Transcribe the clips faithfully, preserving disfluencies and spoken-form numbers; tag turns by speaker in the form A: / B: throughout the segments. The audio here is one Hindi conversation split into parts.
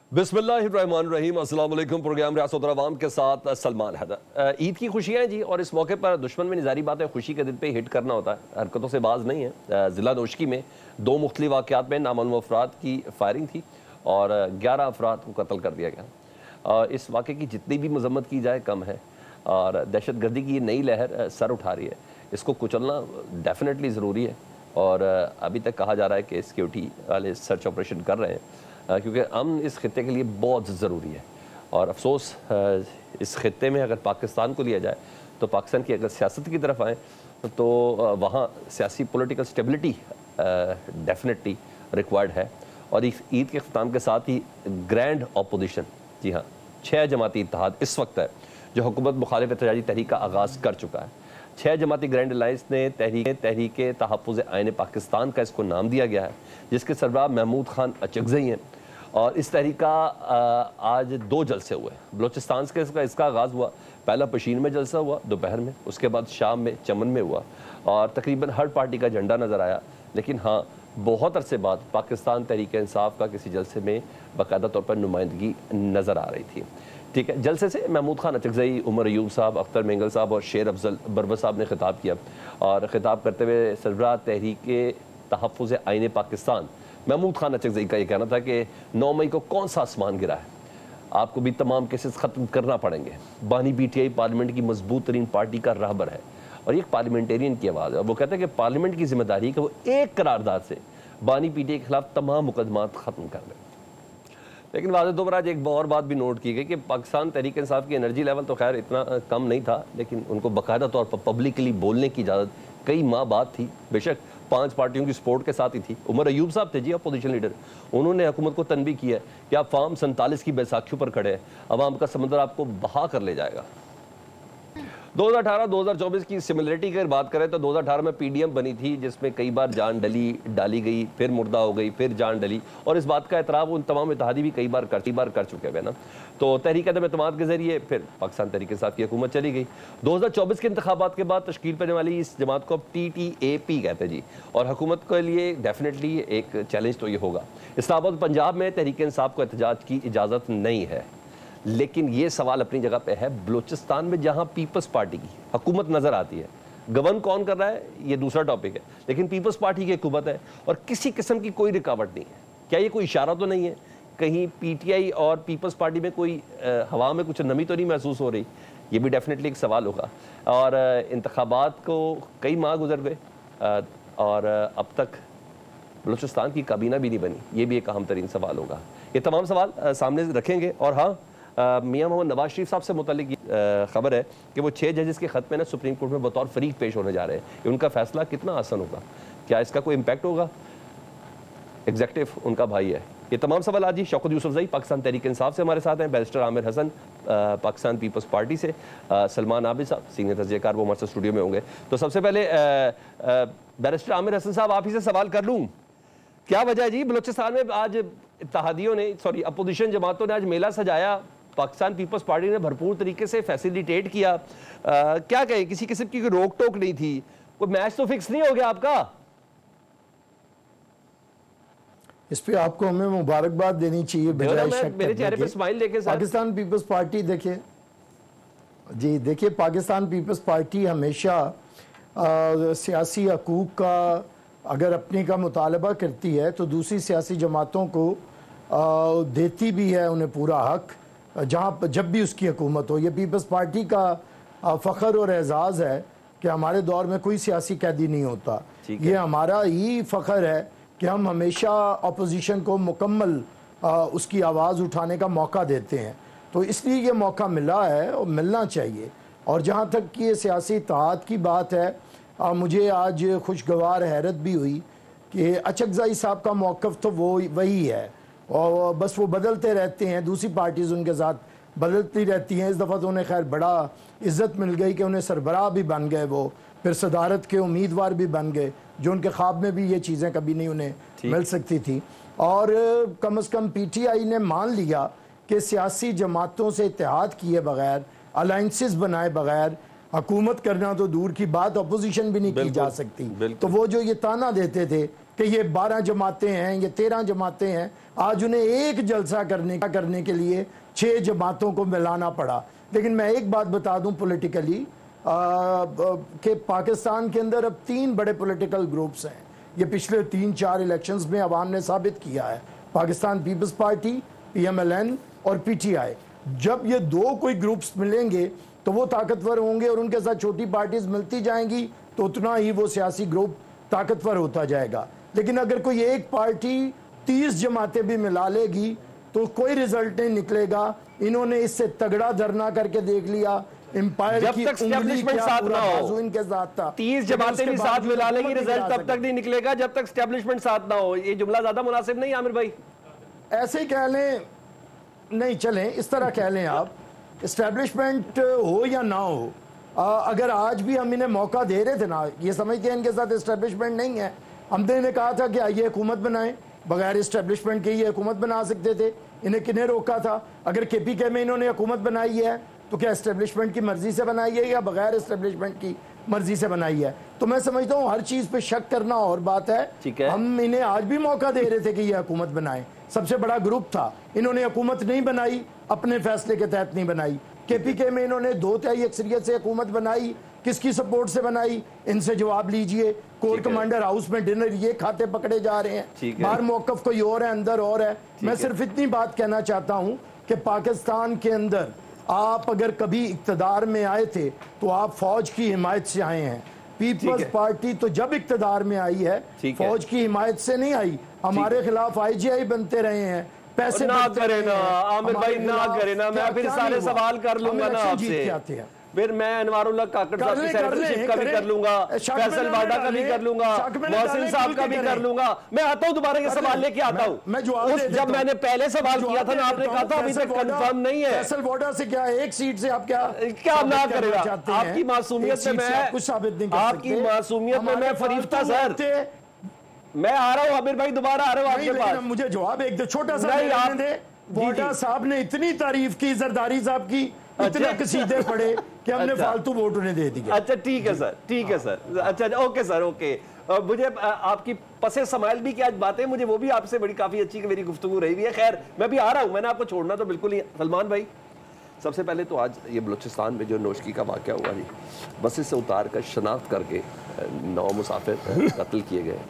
A: बिस्मिल्लाहिर्रहमानिर्रहीम। अस्सलाम वालेकुम। प्रोग्राम रियासत अवाम के साथ सलमान हैदर। ईद की खुशियाँ हैं जी, और इस मौके पर दुश्मन में निजारी बात है, खुशी के दिन पे हिट करना होता है, हरकतों से बाज नहीं है। ज़िला नोशकी में दो मुख्तलिफ वाक़यात में नामालूम अफराद की फायरिंग थी और ग्यारह अफराद को कत्ल कर दिया गया। इस वाक़े की जितनी भी मजम्मत की जाए कम है, और दहशत गर्दी की ये नई लहर सर उठा रही है। इसको कुचलना डेफिनेटली ज़रूरी है, और अभी तक कहा जा रहा है कि सिक्योरिटी वाले सर्च ऑपरेशन कर रहे हैं, क्योंकि अमन इस खित्ते के लिए बहुत ज़रूरी है। और अफसोस इस खित्ते में अगर पाकिस्तान को लिया जाए तो पाकिस्तान की अगर सियासत की तरफ आए तो वहाँ सियासी पॉलिटिकल स्टेबिलिटी डेफिनेटली रिक्वायर्ड है। और इस ईद के अख्ताम के साथ ही ग्रैंड अपोजिशन, जी हाँ, छः जमाती इत्तेहाद इस वक्त है जो हुकूमत मुखालिफ एहतजाजी तहरीक का आगाज़ कर चुका है। छः जमाती ग्रैंड अलायंस ने तहरीक तहरीक तहफ़्फ़ुज़ आइन पाकिस्तान का इसको नाम दिया गया है, जिसके सरबराह महमूद खान अचकज़ई हैं। और इस तहरीक का आज दो जलसे हुए। बलोचिस्तान से इसका इसका आगाज़ हुआ। पहला पशीन में जलसा हुआ दोपहर में, उसके बाद शाम में चमन में हुआ, और तकरीबन हर पार्टी का झंडा नज़र आया। लेकिन हाँ, बहुत अरसे बाद पाकिस्तान तहरीक इंसाफ का किसी जलसे में बाकायदा तौर पर नुमाइंदगी नज़र आ रही थी। ठीक है, जलसे से महमूद खान अचकज़ई, उमर अयूब साहब, अख्तर मेंगल साहब और शेर अफजल बरबर साहब ने खिताब किया, और ख़िताब करते हुए सरबराह तहरीक तहफ़्फ़ुज़ आइन पाकिस्तान महमूद खान अचकज़ई का ये कहना था कि नौ मई को कौन सा आसमान गिरा है, आपको भी तमाम केसेस ख़त्म करना पड़ेंगे। बानी पी टी आई पार्लियामेंट की मजबूत तरीन पार्टी का रहबर है, और ये पार्लियामेंटेरियन की आवाज़ है। वो कहते हैं कि पार्लियामेंट की जिम्मेदारी है कि वो एक करारदाद से बानी पी टी आई के खिलाफ तमाम मुकदमात ख़त्म कर दें। लेकिन वाज़ेह तौर पर आज एक और बात भी नोट की गई कि पाकिस्तान तहरीक इंसाफ की एनर्जी लेवल तो खैर इतना कम नहीं था, लेकिन उनको बाकायदा तौर पर पब्लिकली बोलने की इजाज़त कई माह बाद थी। बेशक पांच पार्टियों की सपोर्ट के साथ ही थी। उमर अयूब साहब थे जी, अपोजिशन लीडर, उन्होंने हुकूमत को तनबीह किया कि आप फार्म सैंतालीस की बैसाखियों पर खड़े हैं, अवाम का समंदर आपको बहा कर ले जाएगा। दो हज़ार अठारह दो हज़ार चौबीस की सिमिलरिटी की अगर बात करें तो दो हज़ार अठारह में पीडीएम बनी थी, जिसमें कई बार जान डली डाली गई, फिर मुर्दा हो गई, फिर जान डली, और इस बात का एतराफ़ उन तमाम इत्तेहादी भी कई बार कई बार कर चुके हैं ना। तो तहरीक अदम एतमाद के जरिए फिर पाकिस्तान तहरीक इंसाफ की हुकूमत चली गई। दो हज़ार चौबीस के इंतखाबात के बाद तश्कील पाने वाली इस जमात को अब टी टी ए पी कहते हैं जी, और हुकूमत के लिए डेफिनेटली एक चैलेंज तो ये होगा। इस्लामाबाद पंजाब में तहरीक इंसाफ को एहतजाज की इजाज़त नहीं है, लेकिन ये सवाल अपनी जगह पे है बलूचिस्तान में, जहां पीपल्स पार्टी की हुकूमत नजर आती है। गवर्न कौन कर रहा है ये दूसरा टॉपिक है, लेकिन पीपल्स पार्टी की हुकूमत है और किसी किस्म की कोई रुकावट नहीं है। क्या ये कोई इशारा तो नहीं है कहीं पीटीआई और पीपल्स पार्टी में कोई आ, हवा में कुछ नमी तो नहीं महसूस हो रही? ये भी डेफिनेटली एक सवाल होगा। और इंतखाबात को कई माह गुजर गए, और अब तक बलूचिस्तान की काबीना भी नहीं बनी, ये भी एक अहम तरीन सवाल होगा। ये तमाम सवाल आ, सामने रखेंगे। और हाँ, मियां मोहम्मद नवाज शरीफ साहब से मुतल्लिक खबर है कि वो छः जजेस के खत में ना सुप्रीम कोर्ट में बतौर फरीक पेश होने जा रहे हैं। उनका फैसला कितना आसान होगा, क्या इसका कोई इम्पैक्ट होगा? एग्जेक्टिव उनका भाई है। ये तमाम सवाल आज ही शौकत यूसुफजई पाकिस्तान तहरीक इंसाफ से हमारे साथ हैं, barrister Aamir Hasan Pakistan Peoples Party से, सलमान आबिद साहब सीनियर तजज़ियाकार, वो हमारे स्टूडियो में होंगे। तो सबसे पहले बैरिस्टर आमिर हसन साहब, आप ही से सवाल कर लूँ, क्या वजह है जी बलूचिस्तान में आज इत्तेहादियों ने सॉरी अपोजिशन जमातों ने आज मेला सजाया, पाकिस्तान पीपल्स पार्टी ने भरपूर तरीके से फैसिलिटेट किया, आ, क्या कहें, किसी किस्म की रोक टोक नहीं थी, कोई मैच तो फिक्स नहीं हो गया आपका?
B: इस पे आपको हमें मुबारकबाद देनी चाहिए।
A: मेरे चेहरे पे स्माइल देखे
B: पाकिस्तान पीपल्स पार्टी देखिए जी, देखिए पाकिस्तान पीपल्स पार्टी हमेशा आ, सियासी हकूक का अगर अपने का मुतालबा करती है तो दूसरी सियासी जमातों को आ, देती भी है उन्हें पूरा हक, जहाँ जब भी उसकी हुकूमत हो। ये पीपल्स पार्टी का फ़ख्र और एजाज़ है कि हमारे दौर में कोई सियासी कैदी नहीं होता। ये हमारा ही फ़ख्र है कि हम हमेशा अपोजिशन को मुकम्मल उसकी आवाज़ उठाने का मौका देते हैं, तो इसलिए ये मौका मिला है और मिलना चाहिए। और जहाँ तक कि ये सियासी इत्तेहाद की बात है, आ, मुझे आज खुशगवार हैरत भी हुई कि अचकज़ई साहब का मौक़िफ़ तो वो वही है, और बस वो बदलते रहते हैं, दूसरी पार्टीज़ उनके साथ बदलती रहती हैं। इस दफ़ा तो उन्हें खैर बड़ा इज़्ज़त मिल गई कि उन्हें सरबराह भी बन गए, वो फिर सदारत के उम्मीदवार भी बन गए, जो उनके ख्वाब में भी ये चीज़ें कभी नहीं उन्हें मिल सकती थी। और कम अज़ कम पी टी आई ने मान लिया कि सियासी जमातों से इत्तेहाद किए बगैर, अलाइंसेस बनाए बगैर हुकूमत करना तो दूर की बात, अपोजिशन भी नहीं की जा सकती। तो वो जो ये ताना देते थे कि ये बारह जमातें हैं, ये तेरह जमातें हैं। आज उन्हें एक जलसा करने करने के लिए छह जमातों को मिलाना पड़ा। लेकिन मैं एक बात बता दूं पॉलिटिकली कि पाकिस्तान के अंदर अब तीन बड़े पॉलिटिकल ग्रुप्स हैं। ये पिछले तीन चार इलेक्शंस में अवाम ने साबित किया है, Pakistan Peoples Party, P M L N और पी टी आई। जब ये दो कोई ग्रुप्स मिलेंगे तो वो ताकतवर होंगे और उनके साथ छोटी पार्टीज मिलती जाएंगी तो उतना ही वो सियासी ग्रुप ताकतवर होता जाएगा। लेकिन अगर कोई एक पार्टी तीस जमातें भी मिला लेगी तो कोई रिजल्ट नहीं निकलेगा। इन्होंने इससे तगड़ा धरना करके देख लिया, एम्पायर
A: जब तक एस्टेब्लिशमेंट साथ ना हो,
B: इनके साथ था,
A: तीस जमातें भी साथ मिला लेंगी, रिजल्ट तब तक नहीं निकलेगा जब तक एस्टेब्लिशमेंट साथ ना हो। ये जुमला ज्यादा मुनासिब नहीं आमिर भाई?
B: ऐसे ही कह लें, नहीं चलें, इस तरह कह लें आप, एस्टेब्लिशमेंट हो या ना हो, आ, अगर आज भी हम इन्हें मौका दे रहे थे ना, ये समझते हैं इनके साथ एस्टेब्लिशमेंट नहीं है। हमने इन्हें कहा था कि आइए हुकूमत बनाएं, बगैर एस्टेब्लिशमेंट के ये हुकूमत बना सकते थे। इन्हें किन्हें रोका था? अगर के पी के में इन्होंने हुकूमत बनाई है तो क्या एस्टेब्लिशमेंट की मर्जी से बनाई है या बगैर एस्टेब्लिशमेंट की मर्जी से बनाई है? तो मैं समझता हूँ हर चीज पे शक करना और बात है।
A: ठीक है,
B: हम इन्हें आज भी मौका दे रहे थे कि ये हुकूमत बनाए, सबसे बड़ा ग्रुप था, इन्होंने हुकूमत नहीं बनाई, अपने फैसले के तहत नहीं बनाई। के पी के में इन्होंने दो तिहाई अक्सरियत से हुकूमत बनाई, किसकी सपोर्ट से बनाई? इनसे जवाब लीजिए। कोर कमांडर हाउस में डिनर ये खाते पकड़े जा रहे हैं, बाहर मौकफ कोई और है, अंदर और है। मैं सिर्फ इतनी बात कहना चाहता हूँ कि पाकिस्तान के अंदर आप अगर कभी इक्तदार में आए थे तो आप फौज की हिमायत से आए हैं। पीपल्स पार्टी तो जब इक्तदार में आई है फौज की हिमायत से नहीं आई, हमारे खिलाफ आई जी आई बनते रहे हैं, पैसे
A: ना करे ना आमिर भाई, ना करे ना, मैं फिर सारे सवाल कर लूंगा ना आपसे, फिर मैं अनवारुल्लाह काकड़ साहब की सेनेटरशिप का भी कर लूंगा, फैसल वाडा का भी कर लूंगा, मोहसिन साहब का भी कर लूंगा। मैं आता हूं दोबारा ये सवाल लेके आता हूं। जब मैंने पहले सवाल किया था ना, आपने कहा था अभी तक कंफर्म नहीं है।
B: फैसल वाडा से क्या एक सीट से आप क्या
A: क्या ना करेगा? आपकी मासूमियत में मैं
B: कुछ साबित नहीं कर सकते।
A: आपकी मासूमियत में मैं फरीफ्ता सर, मैं आ रहा हूं आमिर भाई, दोबारा आ रहा हूं आपके पास।
B: मुझे जवाब एक छोटा सा दे। वाडा साहब ने इतनी तारीफ की, जरदारी साहब की इतने कसीदे पढ़े कि हमने अच्छा, फालतू वोट उन्हें दे दिया।
A: अच्छा ठीक है सर, ठीक है सर, अच्छा ओके सर, ओके। मुझे आपकी पसे समाइल भी की आज बातें, मुझे वो भी आपसे बड़ी काफी अच्छी मेरी गुफ्तगू रही हुई है। खैर मैं भी आ रहा हूं, मैंने आपको छोड़ना तो बिल्कुल नहीं। सलमान भाई, सबसे पहले तो आज ये बलूचिस्तान में जो नोशकी का वाक़या हुआ जी, बस से उतार कर शनाख्त करके नौ मुसाफिर कत्ल किए गए,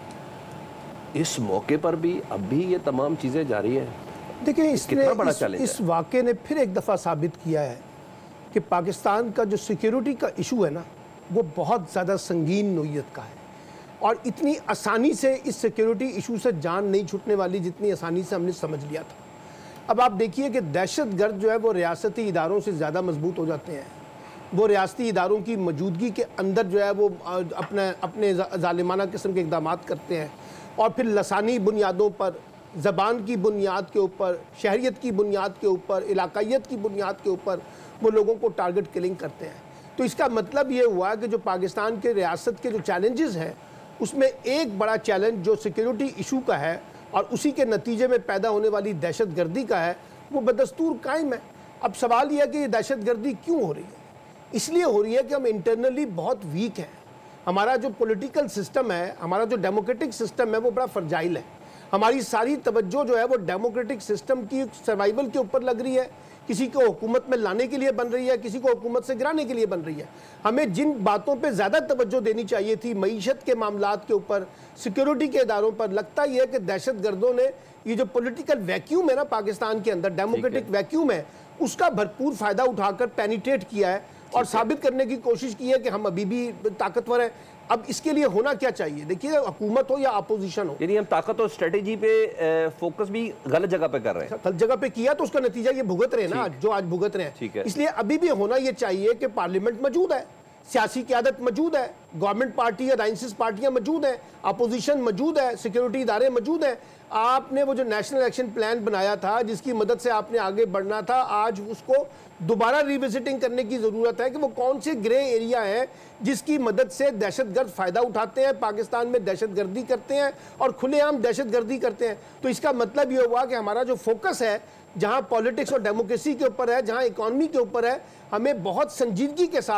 A: इस मौके पर भी अब भी ये तमाम चीज़ें जारी हैं।
C: देखिए, इसने इस, इस वाक़े ने फिर एक दफ़ा साबित किया है कि पाकिस्तान का जो सिक्योरिटी का इशू है ना, वो बहुत ज़्यादा संगीन नोयत का है और इतनी आसानी से इस सिक्योरिटी इशू से जान नहीं छूटने वाली जितनी आसानी से हमने समझ लिया था। अब आप देखिए कि दहशतगर्द जो है वो रियासती इदारों से ज़्यादा मजबूत हो जाते हैं। वो रियासती इदारों की मौजूदगी के अंदर जो है वो अपने अपने जालिमाना किस्म के इक़दाम करते हैं और फिर लसानी बुनियादों पर, ज़बान की बुनियाद के ऊपर, शहरियत की बुनियाद के ऊपर, इलाकायत की बुनियाद के ऊपर वो लोगों को टारगेट किलिंग करते हैं। तो इसका मतलब ये हुआ कि जो पाकिस्तान के रियासत के जो चैलेंजेस हैं उसमें एक बड़ा चैलेंज जो सिक्योरिटी इशू का है और उसी के नतीजे में पैदा होने वाली दहशत गर्दी का है, वो बदस्तूर कायम है। अब सवाल यह है कि ये दहशत गर्दी क्यों हो रही है? इसलिए हो रही है कि हम इंटरनली बहुत वीक हैं। हमारा जो पॉलिटिकल सिस्टम है, हमारा जो डेमोक्रेटिक सिस्टम है वो बड़ा फर्जाइल है। हमारी सारी तवज्जो जो है वो डेमोक्रेटिक सिस्टम की सर्वाइवल के ऊपर लग रही है, किसी को हुकूमत में लाने के लिए बन रही है, किसी को हुकूमत से गिराने के लिए बन रही है। हमें जिन बातों पे ज़्यादा तवज्जो देनी चाहिए थी, मईशत के मामलात के ऊपर, सिक्योरिटी के इदारों पर, लगता यह है कि दहशत गर्दों ने ये जो पॉलिटिकल वैक्यूम है ना पाकिस्तान के अंदर, डेमोक्रेटिक वैक्यूम है, उसका भरपूर फ़ायदा उठाकर पेनिट्रेट किया है और साबित करने की कोशिश की है कि हम अभी भी ताकतवर हैं। अब इसके लिए होना क्या चाहिए? देखिए, हुकूमत हो या अपोजिशन हो,
A: यानी हम ताकत और स्ट्रेटेजी पे फोकस भी गलत जगह पे कर रहे हैं।
C: गलत जगह पे किया तो उसका नतीजा ये भुगत रहे हैं ना, जो आज भुगत रहे हैं। इसलिए अभी भी होना ये चाहिए कि पार्लियामेंट मौजूद है, सियासी क़यादत मौजूद है, गवर्नमेंट पार्टी या अलायंसेस पार्टियां मौजूद हैं, अपोजिशन मौजूद है, सिक्योरिटी इदारे मौजूद हैं। आपने वो जो नेशनल एक्शन प्लान बनाया था जिसकी मदद से आपने आगे बढ़ना था, आज उसको दोबारा रिविजिटिंग करने की ज़रूरत है कि वो कौन से ग्रे एरिया है जिसकी मदद से दहशतगर्द फ़ायदा उठाते हैं, पाकिस्तान में दहशतगर्दी करते हैं और खुलेआम दहशतगर्दी करते हैं। तो इसका मतलब ये हुआ कि हमारा जो फोकस है, जहाँ पॉलिटिक्स और डेमोक्रेसी के ऊपर है, जहाँ इकॉनमी के ऊपर है, हमें बहुत संजीदगी के साथ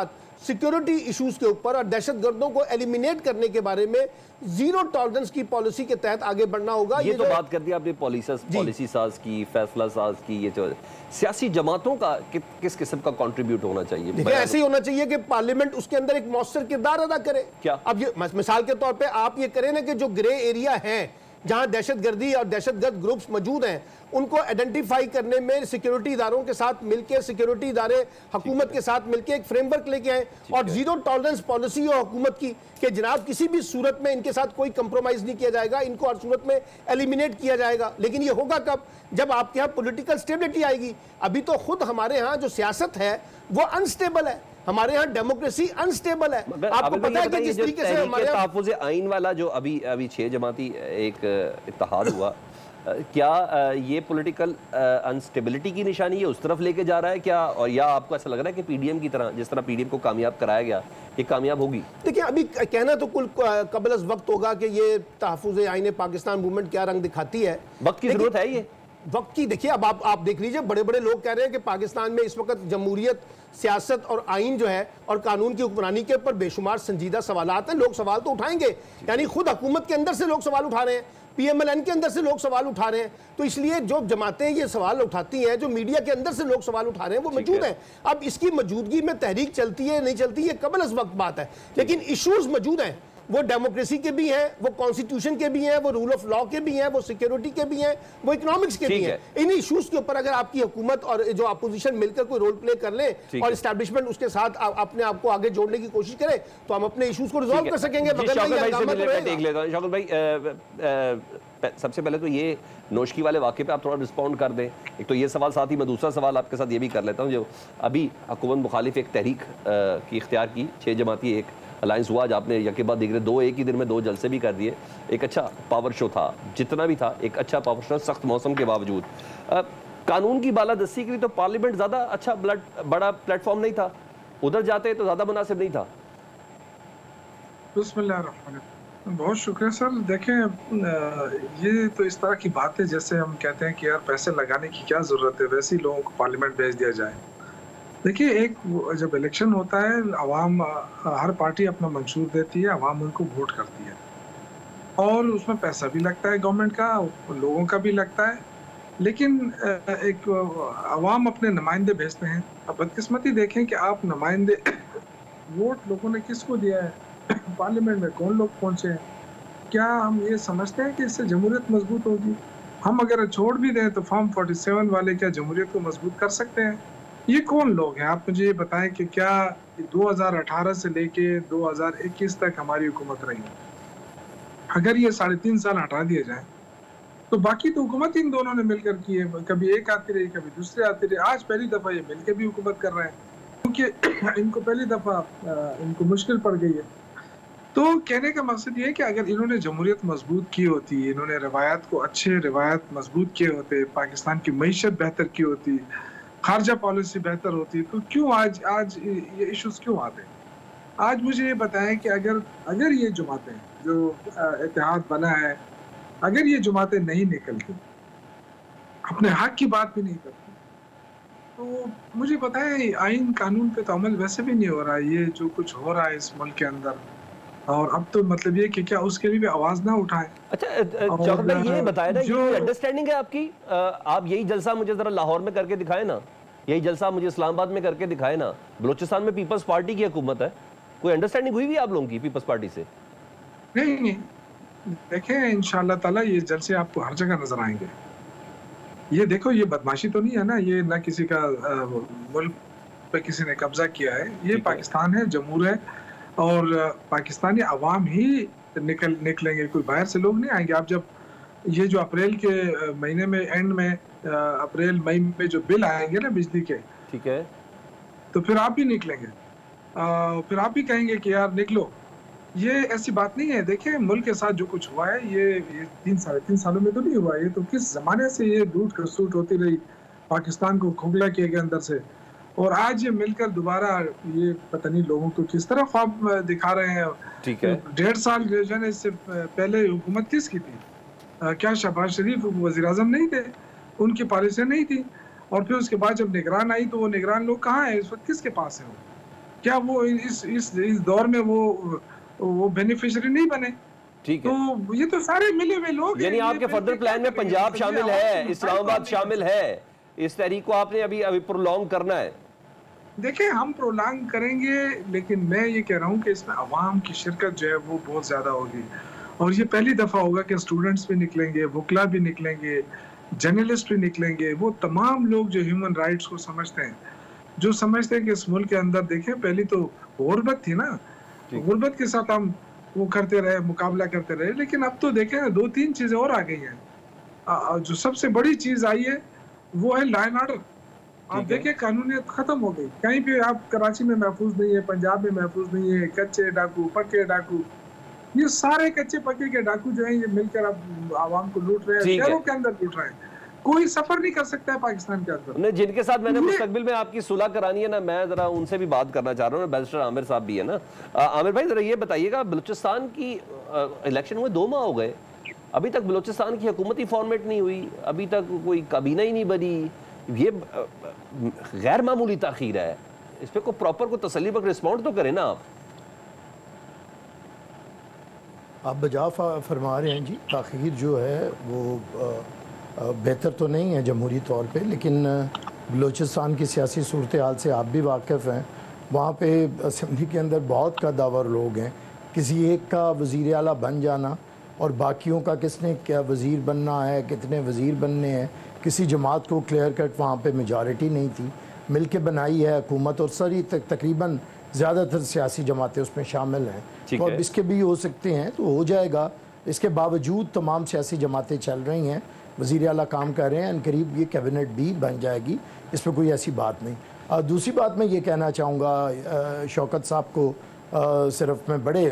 C: सिक्योरिटी इश्यूज के ऊपर और दहशतगर्दों को एलिमिनेट करने के बारे में जीरो टॉलरेंस की पॉलिसी के तहत आगे बढ़ना होगा।
A: ये, ये तो बात कर दी आपने पॉलिसी पॉलिसी साज की, फैसला साज की, ये जो सियासी जमातों का कि, किस किस्म का कंट्रीब्यूट होना चाहिए?
C: देखिए ऐसे ही होना चाहिए कि पार्लियामेंट उसके अंदर एक मौसर किरदार अदा करे।
A: क्या
C: अब ये मिसाल के तौर पे आप ये करें ना कि जो ग्रे एरिया है जहां दहशतगर्दी और दहशतगर्द ग्रुप्स मौजूद हैं उनको आइडेंटिफाई करने में सिक्योरिटी इदारों के साथ मिलकर सिक्योरिटी इदारे हुकूमत के साथ मिलकर एक फ्रेमवर्क लेके आए और जीरो टॉलरेंस पॉलिसी हो हुकूमत की कि जनाब किसी भी सूरत में इनके साथ कोई कंप्रोमाइज नहीं किया जाएगा, इनको हर सूरत में एलिमिनेट किया जाएगा। लेकिन ये होगा कब? जब आपके यहाँ पॉलिटिकल स्टेबिलिटी आएगी। अभी तो खुद हमारे यहाँ जो सियासत है वो अनस्टेबल है, हमारे यहाँ डेमोक्रेसी अनस्टेबल है। आपको पता है कि जिस तरीके से हमारे
A: तहफ़्फ़ुज़ आइन वाला जो अभी अभी छह जमाती एक इत्तेहाद हुआ, क्या ये पॉलिटिकल अनस्टेबिलिटी की निशानी है, उस तरफ लेके जा रहा है क्या? और या आपको ऐसा लग रहा है कि पीडीएम की तरह जिस तरह पीडीएम को कामयाब कराया गया ये कामयाब होगी?
C: देखिए अभी कहना तो कुल कबल अज़ वक्त होगा कि ये तहफ़्फ़ुज़ आइन पाकिस्तान मूवमेंट क्या रंग दिखाती है।
A: वक्त की जरूरत है ये
C: वक्त की। देखिए अब आप आप देख लीजिए, बड़े बड़े लोग कह रहे हैं कि पाकिस्तान में इस वक्त जमहूरियत, सियासत और आइन जो है और कानून की हुक्मरानी के ऊपर बेशुमार संजीदा सवालात हैं। लोग सवाल तो उठाएंगे, यानी खुद हुकूमत के अंदर से लोग सवाल उठा रहे हैं, पीएमएलएन के अंदर से लोग सवाल उठा रहे हैं। तो इसलिए जो जमातें ये सवाल उठाती हैं, जो मीडिया के अंदर से लोग सवाल उठा रहे हैं वो मौजूद हैं। अब इसकी मौजूदगी में तहरीक चलती है नहीं चलती ये कबल अज़ वक्त बात है, लेकिन इश्यूज मौजूद हैं। वो डेमोक्रेसी के भी हैं, वो कॉन्स्टिट्यूशन के भी हैं, वो रूल ऑफ लॉ के भी हैं, वो सिक्योरिटी के भी हैं, वो इकोनॉमिक्स के भी हैं। इन इश्यूज के ऊपर अगर आपकी हुकूमत और जो अपोजिशन मिलकर कोई रोल प्ले कर ले और एस्टैब्लिशमेंट उसके साथ अपने आप को आगे जोड़ने की कोशिश करे तो हम अपने इश्यूज को रिजॉल्व कर सकेंगे।
A: शौकत भाई, सबसे पहले तो ये नोशकी वाले वाक़े पे आप थोड़ा रिस्पॉन्ड कर दें। एक तो ये सवाल, साथ ही मैं दूसरा सवाल आपके साथ ये भी कर लेता हूँ। जो अभी हुकूमत मुखालिफ एक तहरीक की इख्तियार की, छः जमाती एक अलायंस हुआ, आज आपने यके बाद देख रहे दो एक ही दिन में दो जलसे भी कर दिए। एक अच्छा पावर शो था, जितना भी था एक अच्छा पावर शो, सख्त मौसम के बावजूद। कानून की बालादस्ती के लिए तो पार्लियामेंट ज़्यादा अच्छा बड़ा प्लेटफॉर्म नहीं था, उधर जाते तो ज़्यादा मुनासिब नहीं था।
D: बिस्मिल्लाहिर्रहमानिर्रहीम। बहुत शुक्रिया सर। देखें ये तो इस तरह की बात है जैसे हम कहते हैं कि यार पैसे लगाने की क्या ज़रूरत है, वैसे ही लोगों को पार्लियामेंट भेज दिया जाए। देखिए एक जब इलेक्शन होता है, अवाम हर पार्टी अपना मंशूर देती है, अवाम उनको वोट करती है और उसमें पैसा भी लगता है, गवर्नमेंट का, लोगों का भी लगता है। लेकिन एक अवाम अपने नुमाइंदे भेजते हैं। अब बदकिस्मती देखें कि आप नुमाइंदे वोट लोगों ने किसको दिया है, पार्लियामेंट में कौन लोग पहुंचे हैं। क्या हम ये समझते हैं कि इससे जमहूरियत मजबूत होगी? हम अगर छोड़ भी दें तो फॉर्म सैंतालीस वाले क्या जमहूरियत को मजबूत कर सकते हैं? ये कौन लोग हैं? आप मुझे ये बताएं कि क्या दो हज़ार अठारह से लेके दो हज़ार इक्कीस तक हमारी हुकूमत रही, अगर ये साढ़े तीन साल हटा दिए जाए तो बाकी तो हुकूमत इन दोनों ने मिलकर की है। कभी एक आती रही, कभी दूसरे आती रही। आज पहली दफ़ा ये मिलकर भी हुकूमत कर रहे हैं क्योंकि इनको पहली दफ़ा इनको मुश्किल पड़ गई है। तो कहने का मकसद ये है कि अगर इन्होंने जमहूरियत मजबूत की होती, इन्होंने रवायत को अच्छे रवायत मजबूत किए होते, पाकिस्तान की मईशत बेहतर की होती, खारजा पॉलिसी बेहतर होती, तो क्यों आज आज ये इश्यूज क्यों आते? आज मुझे ये बताएं कि अगर अगर ये जमातें जो इत्तेहाद बना है, अगर ये जमातें नहीं निकलती, अपने हक की बात भी नहीं करती, तो मुझे बताएं आइन कानून पे तो अमल वैसे भी नहीं हो रहा है। ये जो कुछ हो रहा है इस मुल्क के अंदर, और अब तो मतलब ये कि क्या उसके लिए भी आवाज ना उठाएं।
A: अच्छा शौकत भाई ये बताएं ना, ये अंडरस्टैंडिंग है आपकी? आप यही जलसा मुझे जरा लाहौर में करके दिखाए ना, यही जलसा मुझे इस्लामाबाद में करके दिखाए ना। बलूचिस्तान में पीपल्स पार्टी की हुकूमत है, कोई अंडरस्टैंडिंग हुई भी आप लोगों की पीपल्स पार्टी से?
D: नहीं नहीं, देखें इंशाअल्लाह ताला ये जलसे आपको हर जगह नजर आएंगे। ये देखो, ये बदमाशी तो नहीं है ना, ये ना किसी का मुल्क पे किसी ने कब्जा किया है। ये पाकिस्तान है, जमहूर है, और पाकिस्तानी अवाम ही निकल निकलेंगे, कोई बाहर से लोग नहीं आएंगे। आप जब ये जो अप्रैल के महीने में एंड में अप्रैल मई में जो बिल आएंगे ना बिजली के,
A: ठीक है,
D: तो फिर आप भी निकलेंगे, आ, फिर आप भी कहेंगे कि यार निकलो। ये ऐसी बात नहीं है। देखिए मुल्क के साथ जो कुछ हुआ है ये, ये तीन साढ़े तीन सालों में तो नहीं हुआ, ये तो किस जमाने से ये लूट खसूट होती रही, पाकिस्तान को खोखला किया गया अंदर से, और आज ये मिलकर दोबारा ये पता नहीं लोगों को किस तरह ख्वाब दिखा रहे हैं।
A: ठीक है,
D: डेढ़ साल जो है इससे पहले हुकूमत किसकी थी? आ, क्या शहबाज शरीफ वज़ीर आज़म नहीं थे? उनकी पॉलिसी नहीं थी। और फिर उसके बाद जब निगरान आई तो वो निगरान लोग कहाँ है इस वक्त, किसके पास है वो? क्या वो इस इस इस दौर में वो वो बेनिफिशियरी नहीं बने?
A: ठीक है,
D: तो ये तो सारे मिले हुए लोग हैं।
A: यानी आपके फर्दर प्लान में पंजाब शामिल है, इस्लामाबाद शामिल है, इस तहरीक को आपने अभी अभी प्रोलॉन्ग करना है?
D: देखिए, हम प्रोलॉन्ग करेंगे, लेकिन मैं ये कह रहा हूँ कि इसमें अवाम की शिरकत जो है वो बहुत ज्यादा होगी, और ये पहली दफा होगा कि स्टूडेंट्स भी निकलेंगे, वकला भी निकलेंगे, जर्नलिस्ट भी निकलेंगे, वो तमाम लोग जो ह्यूमन राइट्स को समझते हैं, जो समझते हैं कि इस मुल्क के अंदर, देखें पहली तो गुर्बत थी ना, गुर्बत के साथ हम वो करते रहे, मुकाबला करते रहे, लेकिन अब तो देखें ना, दो तीन चीजें और आ गई हैं। जो सबसे बड़ी चीज आई है वो है लॉ एंड ऑर्डर। आप देखिए, कानूनियत खत्म हो गई, कहीं पे आप कराची में महफूज नहीं है, पंजाब में महफूज नहीं है, कच्चे डाकू, पक्के डाकू, ये सारे कच्चे पक्के के डाकू जो हैं, ये मिलकर अब आवाम को लूट रहे हैं, शहरों के अंदर लूट रहे हैं, कोई सफर नहीं कर सकता है पाकिस्तान के अंदर।
A: नहीं, जिनके साथ मैंने मुस्तकबिल में आपकी सुलह करानी है ना, मैं जरा उनसे भी बात करना चाह रहा हूँ। बैरिस्टर आमिर साहब भी है ना। आमिर भाई, जरा ये बताइएगा, बलूचिस्तान की इलेक्शन हुए दो माह हो गए, अभी तक बलूचिस्तान की हुकूमती फॉर्मेट नहीं हुई, अभी तक कोई काबीना ही नहीं बनी, ये गैर मामूली ताखीर है, इस पर कोई प्रॉपर को तसल्ली बख्श रिस्पॉन्ड तो करें ना आप।
B: आप बजा फरमा रहे हैं जी, ताखीर जो है वो बेहतर तो नहीं है जमहूरी तौर पे, लेकिन बलूचिस्तान की सियासी सूरत हाल से आप भी वाकिफ़ हैं। वहाँ पे असम्बली के अंदर बहुत कद्दावर लोग हैं, किसी एक का वज़ीर आला बन जाना और बाकियों का किसने क्या वज़ीर बनना है, कितने वज़ीर बनने हैं, किसी जमात को क्लियर कट वहाँ पे मेजॉरिटी नहीं थी, मिल के बनाई है हुकूमत, और सारी तक, तकरीबन ज़्यादातर सियासी जमातें उसमें शामिल हैं, तो अब इसके भी हो सकते हैं, तो हो जाएगा। इसके बावजूद तमाम सियासी जमातें चल रही हैं, वज़ीर आला काम कर रहे हैं, करीब ये कैबिनेट भी बन जाएगी, इस पर कोई ऐसी बात नहीं। आ, दूसरी बात मैं ये कहना चाहूँगा शौकत साहब को, आ, सिर्फ मैं बड़े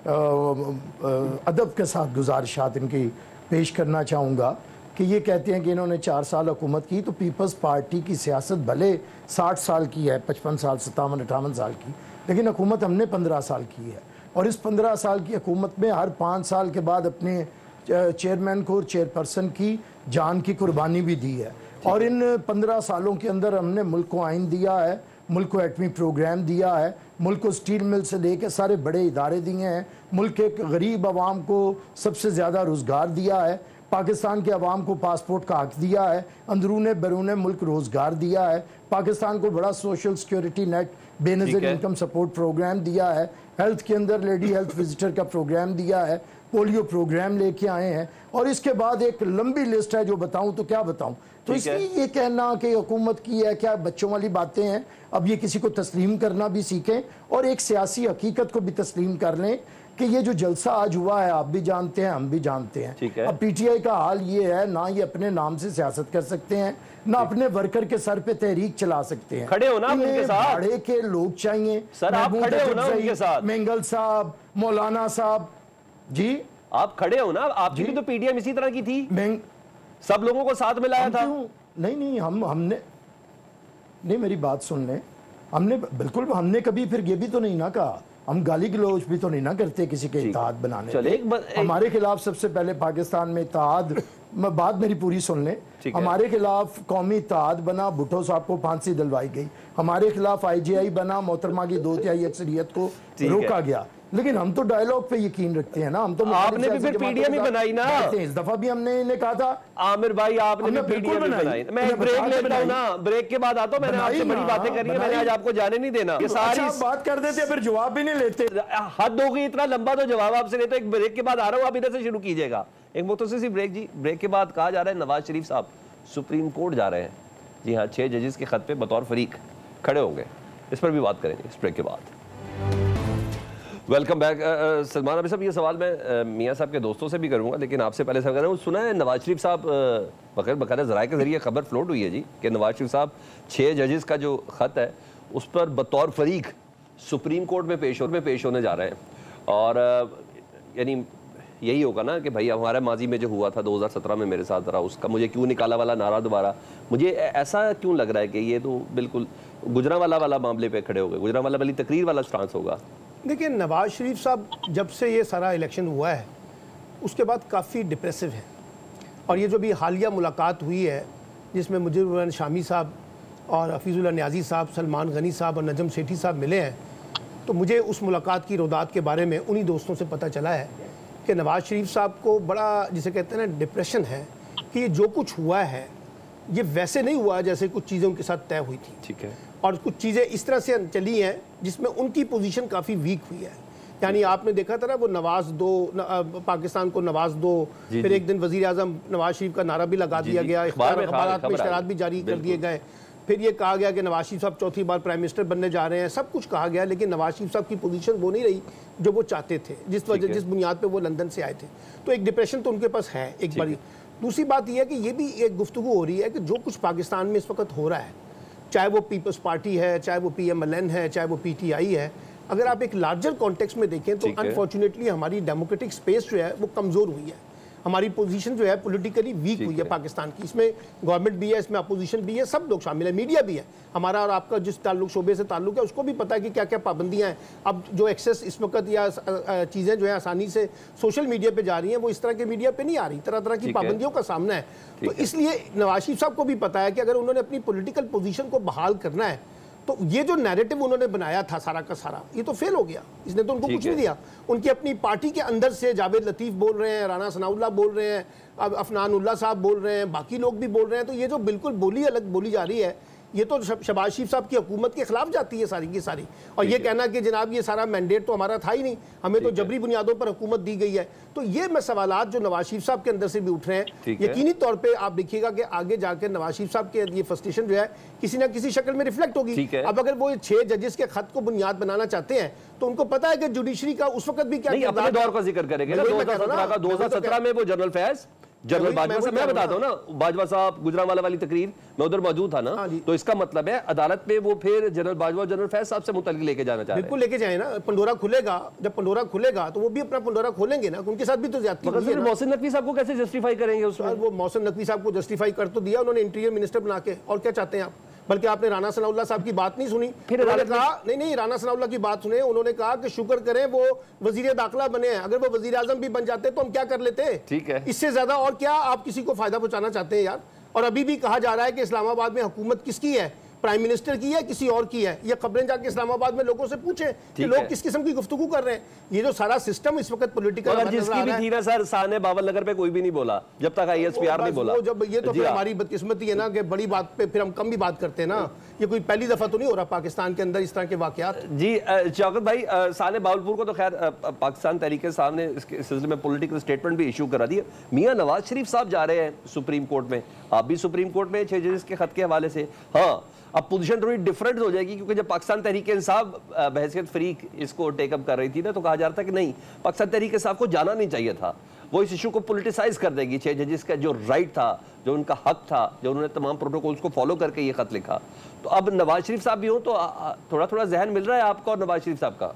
B: अदब के साथ गुजारिशात इनकी पेश करना चाहूँगा कि ये कहते हैं कि इन्होंने चार साल हुकूमत की, तो पीपल्स पार्टी की सियासत भले साठ साल की है, पचपन साल, सत्तावन अठावन साल की, लेकिन हुकूमत हमने पंद्रह साल की है, और इस पंद्रह साल की हुकूमत में हर पाँच साल के बाद अपने चेयरमैन को और चेयरपर्सन की जान की कुर्बानी भी दी है, और इन पंद्रह सालों के अंदर हमने मुल्क को आइन दिया है, मुल्क को एटमी प्रोग्राम दिया है, मुल्क को स्टील मिल से लेकर सारे बड़े इदारे दिए हैं, मुल्क के गरीब आवाम को सबसे ज़्यादा रोज़गार दिया है, पाकिस्तान के अवाम को पासपोर्ट का हक दिया है, अंदरून बैरून मुल्क रोज़गार दिया है, पाकिस्तान को बड़ा social security net, Benazir income support programme दिया है, हेल्थ के अंदर लेडी हेल्थ विजिटर का प्रोग्राम दिया है, पोलियो प्रोग्राम लेके आए हैं, और इसके बाद एक लंबी लिस्ट है, जो बताऊं तो क्या बताऊं। तो इसलिए ये कहना कि हुकूमत की है क्या, बच्चों वाली बातें हैं। अब ये किसी को तस्लीम करना भी सीखें, और एक सियासी हकीकत को भी तस्लीम कर लें कि ये जो जलसा आज हुआ है, आप भी जानते हैं, हम भी जानते हैं। अब पीटीआई का हाल ये है, ना ये अपने नाम से सियासत कर सकते हैं, ना अपने वर्कर के सर पे तहरीक चला सकते हैं।
A: खड़े हो ना उनके साथ,
B: भाड़े के लोग चाहिए
A: सर, आप खड़े हो ना उनके साथ,
B: मेंगल साहब, मौलाना साहब जी,
A: आप खड़े हो ना, आपकी भी तो पीटीएम इसी तरह की थी,
B: मैं
A: सब लोगों को साथ मिलाया था।
B: नहीं नहीं, हम हमने नहीं, मेरी बात सुन लें, हमने बिल्कुल, हमने कभी फिर ये भी तो नहीं ना कहा, हम गाली गलौज भी तो नहीं ना करते किसी के इत्तेहाद बनाने के। एक एक... हमारे खिलाफ सबसे पहले पाकिस्तान में इत्तेहाद, बात मेरी पूरी सुन लें, हमारे खिलाफ कौमी इत्तेहाद बना, भुट्टो साहब को फांसी दिलवाई गई, हमारे खिलाफ आईजीआई बना, मोहतरमा की दो तिहाई अक्सरियत को रोका गया, लेकिन हम तो डायलॉग पे यकीन रखते हैं ना। हम तो
A: आपने भी फिर पीडीएम ही बनाई ना,
B: इस दफा भी हमने इन्हें कहा था।
A: आमिर भाई, आपने भी पीडीएम बनाई। मैं एक ब्रेक लेता हूं ना, ब्रेक के बाद आता हूं, मैंने आपसे बड़ी बातें करी है, मैंने आज आपको जाने नहीं देना। ये सारी
B: बात कर देते फिर जवाब भी नहीं लेते,
A: हद हो गई, इतना लंबा तो जवाब आपसे लेते। एक ब्रेक के बाद आ रहा हूं, आप इधर से शुरू कीजिएगा। एक मुख्तसर सी ब्रेक जी। ब्रेक के बाद कहा जा रहा है नवाज शरीफ साहब सुप्रीम कोर्ट जा रहे हैं। जी हाँ, छह जजेस के खत पे बतौर फरीक खड़े होंगे, इस पर भी बात करेंगे इस ब्रेक के बाद। वेलकम बैक सलमान अभी साहब, ये सवाल मैं मियाँ साहब के दोस्तों से भी करूँगा, लेकिन आपसे पहले सवाल कर रहा हूँ। सुना है नवाज शरीफ साहब, बगैर बकायदा ज़राए के जरिए खबर फ्लोट हुई है जी कि नवाज शरीफ साहब छः जजेस का जो ख़त है उस पर बतौर फरीक सुप्रीम कोर्ट में पेश में पेश होने जा रहे हैं। और यानी यही होगा ना कि भाई हमारे माजी में जो हुआ था दो हज़ार सत्रह में मेरे साथ रहा, उसका मुझे क्यों निकाला वाला नारा दोबारा। मुझे ऐसा क्यों लग रहा है कि ये तो बिल्कुल गुजरांवाला वाला मामले पे खड़े हो गए, गुजरांवाला वाली तकरीर वाला स्टांस होगा।
C: देखिए, नवाज शरीफ साहब जब से ये सारा इलेक्शन हुआ है उसके बाद काफ़ी डिप्रेसिव है, और ये जो भी हालिया मुलाकात हुई है जिसमें मुजीबुर रहमान शामी साहब और हफीजुल्लाह न्याजी साहब, सलमान गनी साहब और नजम सेठी साहब मिले हैं, तो मुझे उस मुलाकात की रौदात के बारे में उन्हीं दोस्तों से पता चला है कि नवाज शरीफ साहब को बड़ा, जिसे कहते हैं ना, डिप्रेशन है कि ये जो कुछ हुआ है ये वैसे नहीं हुआ जैसे कुछ चीज़ें उनके साथ तय हुई थी।
A: ठीक है।
C: और कुछ चीज़ें इस तरह से चली हैं जिसमें उनकी पोजीशन काफ़ी वीक हुई है। यानी आपने देखा था ना, वो नवाज दो न, पाकिस्तान को नवाज दो, फिर एक दिन वजीर आजम नवाज शरीफ का नारा भी लगा दिया गया, अखबारात में इश्तहारात भी जारी कर दिए गए, फिर ये कहा गया कि नवाज शरीफ साहब चौथी बार प्राइम मिनिस्टर बनने जा रहे हैं, सब कुछ कहा गया, लेकिन नवाज शरीफ साहब की पोजीशन वो नहीं रही जो वो चाहते थे, जिस वजह जिस बुनियाद पे वो लंदन से आए थे। तो एक डिप्रेशन तो उनके पास है एक बड़ी। दूसरी बात यह है कि ये भी एक गुफ्तगू हो रही है कि जो कुछ पाकिस्तान में इस वक्त हो रहा है, चाहे वो पीपल्स पार्टी है, चाहे वो पी एम एल एन है, चाहे वो पी टी आई है, अगर आप एक लार्जर कॉन्टेक्स्ट में देखें तो अनफॉर्चुनेटली हमारी डेमोक्रेटिक स्पेस जो है वो कमज़ोर हुई है, हमारी पोजीशन जो है पॉलिटिकली वीक हुई है पाकिस्तान की। इसमें गवर्नमेंट भी है, इसमें अपोजिशन भी है, सब लोग शामिल है, मीडिया भी है। हमारा और आपका जिस ताल्लुक शोबे से ताल्लुक है उसको भी पता है कि क्या क्या पाबंदियां हैं। अब जो एक्सेस इस वक्त या चीज़ें जो है आसानी से सोशल मीडिया पे जा रही हैं वो इस तरह के मीडिया पे नहीं आ रही, तरह तरह की पाबंदियों का सामना है। तो इसलिए नवाज शरीफ साहब को भी पता है कि अगर उन्होंने अपनी पोलिटिकल पोजिशन को बहाल करना है तो ये जो नैरेटिव उन्होंने बनाया था सारा का सारा, ये तो फेल हो गया, इसने तो उनको कुछ नहीं दिया। उनकी अपनी पार्टी के अंदर से जावेद लतीफ़ बोल रहे हैं, राना सनाउल्लाह बोल रहे हैं, अब अफनान उल्लाह साहब बोल रहे हैं, बाकी लोग भी बोल रहे हैं, तो ये जो बिल्कुल बोली अलग बोली जा रही है, ये तो शहबाज शरीफ साहब की हुकूमत के खिलाफ जाती है सारी की सारी। और ये कहना कि जनाब ये सारा मैंडेट तो हमारा था ही नहीं, हमें तो जबरी बुनियादों पर हुकूमत दी गई है। तो ये मैं सवालात जो नवाज शरीफ साहब के अंदर से भी उठ रहे हैं, यकीनी तौर पे आप देखिएगा कि आगे जाकर नवाज शरीफ साहब के ये फ्रस्ट्रेशन जो है किसी ना किसी शक्ल में रिफ्लेक्ट होगी। अब अगर वो छह जजेस के खत को बुनियाद बनाना चाहते हैं तो उनको पता है कि जुडिशरी का उस वक्त भी क्या
A: अपने दौर का जिक्र करेंगे, दो हजार सत्रह में वो जनरल फैज जनरल बाजवा साहब, मैं बताता हूँ ना, बाजवा साहब गुजरांवाला वाली तकरीर मैं उधर मौजूद था ना, तो इसका मतलब है अदालत में वो फिर जनरल बाजवा जनरल फैज साहब से मुतल्लिक लेके जाना चाह रहे हैं।
C: बिल्कुल लेके जाए ना, पंडोरा खुलेगा, जब पंडोरा खुलेगा तो वो भी अपना पंडोरा खोलेंगे ना, उनके साथ भी तो ज्यादती हुई है ना।
A: मोहसिन नकवी साहब को कैसे जस्टिफाई करेंगे उसमें?
C: वो मोहसिन नकवी साहब को जस्टिफाई कर तो दिया उन्होंने इंटीरियर मिनिस्टर बना के, और क्या चाहते हैं आप? बल्कि आपने राना सनाउल्लाह साहब की बात नहीं सुनी, फिर उन्होंने कहा नहीं नहीं राना सनाउल्लाह की बात सुने, उन्होंने कहा कि शुक्र करें वो वजीर दाखिला बने हैं, अगर वो वजीर आजम भी बन जाते तो हम क्या कर लेते।
A: ठीक है,
C: इससे ज्यादा और क्या आप किसी को फायदा पहुंचाना चाहते हैं यार? और अभी भी कहा जा रहा है कि इस्लामाबाद में हुकूमत किसकी है, प्राइम मिनिस्टर की है, किसी और की है। ये खबरें जाके इस्लामाबाद में लोगों से पूछे कि लोग किस किस्म की गुफ्तगू कर रहे हैं। ये जो सारा सिस्टम इस वक्त पॉलिटिकल
A: जिसकी भी थी ना सर, साने बावल नगर पे कोई भी नहीं बोला जब तक आई एस पी आर नहीं बोला।
C: जब ये तो फिर हमारी बदकिस्मती है ना कि बड़ी बात पे फिर हम कम भी बात करते हैं ना। ये कोई पहली दफा तो नहीं हो रहा पाकिस्तान के अंदर इस तरह के वाकयात।
A: जी शौकत भाई, साने बावलपुर को तो खैर पाकिस्तान तहरीक सामने इसके सिलसिले में पॉलिटिकल स्टेटमेंट भी इशू करा दिया। मियां नवाज शरीफ साहब जा रहे हैं सुप्रीम कोर्ट में, आप भी सुप्रीम कोर्ट में छह जजेस के खत के हवाले से। हाँ, अब पोजीशन थोड़ी डिफरेंट हो जाएगी क्योंकि जब पाकिस्तान तहरीक इंसाफ बहसियत फरीक इसको टेकअप कर रही थी ना, तो कहा जा रहा था कि नहीं, पाकिस्तान तहरीक इंसाफ को जाना नहीं चाहिए था, वो इस इशू को पॉलिटिसाइज कर देगी। छह जजेस का जो राइट था, जो उनका हक था, जो उन्होंने तमाम प्रोटोकॉल्स को फॉलो करके ये खत लिखा। तो अब नवाज शरीफ साहब भी हो तो थोड़ा थोड़ा जहन मिल रहा है आपको और नवाज शरीफ साहब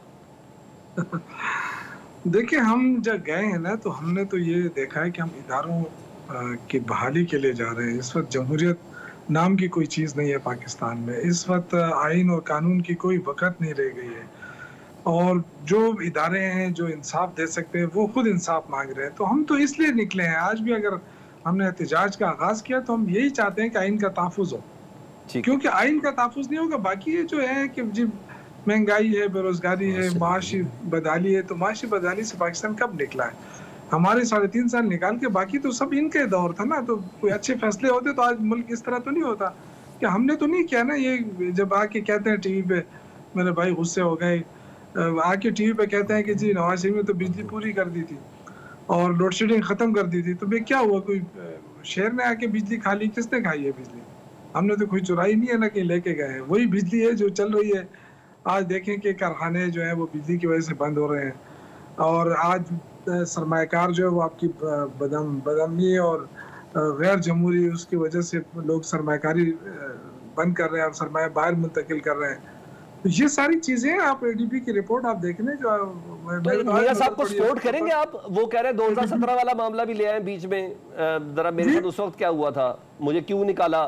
A: का?
D: देखिए, हम जब गए हैं ना तो हमने तो ये देखा है कि हम इदारों की बहाली के लिए जा रहे हैं। इस वक्त जमहूरियत नाम की कोई चीज़ नहीं है पाकिस्तान में। इस वक्त आइन और कानून की कोई वक़्त नहीं रह गई है, और जो इदारे हैं जो इंसाफ दे सकते हैं वो खुद इंसाफ मांग रहे हैं। तो हम तो इसलिए निकले हैं। आज भी अगर हमने एहतजाज का आगाज़ किया तो हम यही चाहते हैं कि आइन का तहफ़्फ़ुज़ हो, क्योंकि आइन का तहफ़्फ़ुज़ नहीं होगा, बाकी ये जो है कि जी महंगाई है, बेरोज़गारी है, माशी बदहाली है, तो माशी बदहाली से पाकिस्तान कब निकला है? हमारे साढ़े तीन साल निकाल के बाकी तो सब इनके दौर था ना। तो कोई अच्छे फैसले होते तो आज मुल्क इस तरह तो नहीं होता। कि हमने तो नहीं किया ना। ये जब आके कहते हैं टीवी पे, मेरे भाई गुस्से हो गए, आके टीवी पे कहते हैं कि जी नवाज शरीफ ने तो बिजली पूरी कर दी थी और लोड शेडिंग खत्म कर दी थी। तो भाई क्या हुआ, कोई शेर ने आके बिजली खा ली? किसने खाई है बिजली? हमने तो कोई चुराई नहीं है ना, कहीं लेके गए हैं। वही बिजली है जो चल रही है। आज देखें कि कारखाने जो है वो बिजली की वजह से बंद हो रहे हैं, और आज सरमायाकार जो है वो आपकी बदम बदमनी और गैर जमहूरी उसकी वजह से लोग सरमायाकारी बंद कर रहे हैं और सरमाया बाहर मुंतकिल कर रहे हैं। तो ये सारी चीजें आप एडीबी की रिपोर्ट आप देख लें जो
A: मियां साहब को सपोर्ट करेंगे आप? वो कह रहे हैं दो हज़ार सत्रह वाला मामला भी ले आए बीच में, जरा मेरे साथ उस वक्त क्या हुआ था, मुझे क्यों निकाला?